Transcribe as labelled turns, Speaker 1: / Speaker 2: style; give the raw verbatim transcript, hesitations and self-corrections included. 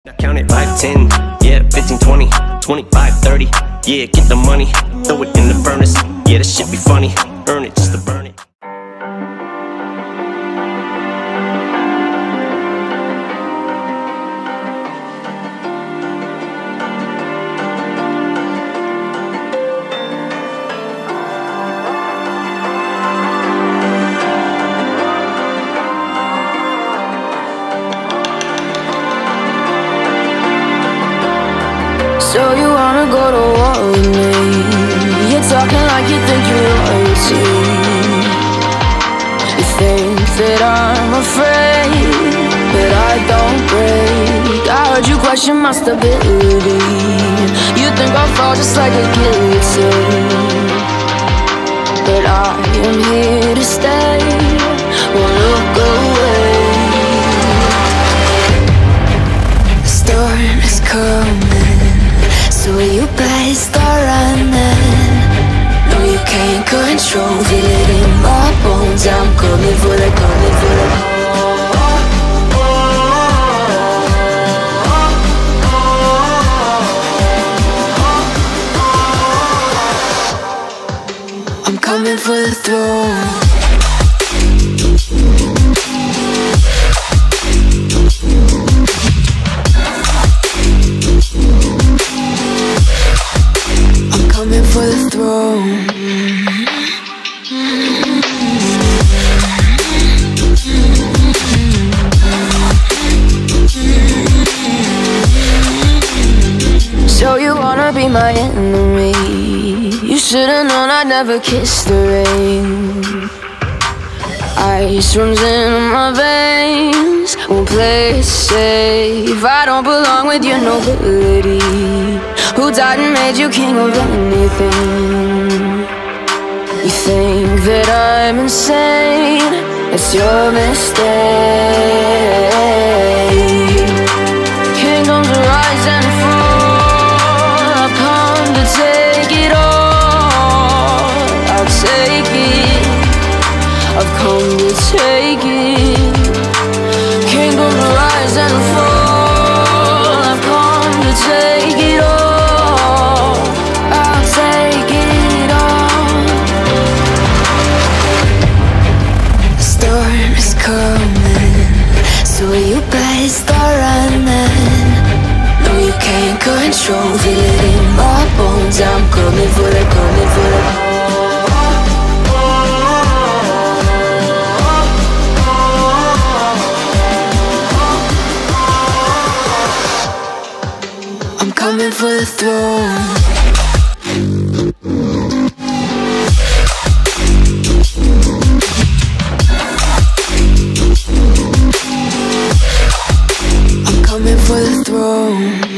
Speaker 1: I count it five, ten, yeah, fifteen, twenty, twenty-five, thirty, yeah, get the money, throw it in the furnace, yeah, this shit be funny, earn it just to burn it.
Speaker 2: So you wanna go to war with me? You're talking like you think you're royalty. You think that I'm afraid, but I don't break. I heard you question my stability. You think I'll fall just like a guillotine, but I am here to stay, won't look away. The storm is coming, so you better start running. No, you can't control, feel it in my bones. I'm coming for the, coming for the. I'm coming for the throne. For the throne. So you wanna be my enemy? You should've known I'd never kiss the rain. Ice runs in my veins, won't play it safe. I don't belong with your nobility. Who died and made you king of anything? You think that I'm insane, it's your mistake. Kingdoms rise and fall, I've come to take it all. I'll take it, I've come to take it. Kingdoms rise and fall, I've come to take it all. So you better start running. No, you can't control, feel it in my bones. I'm coming for the, coming for the. I'm coming for the throne. For the throne.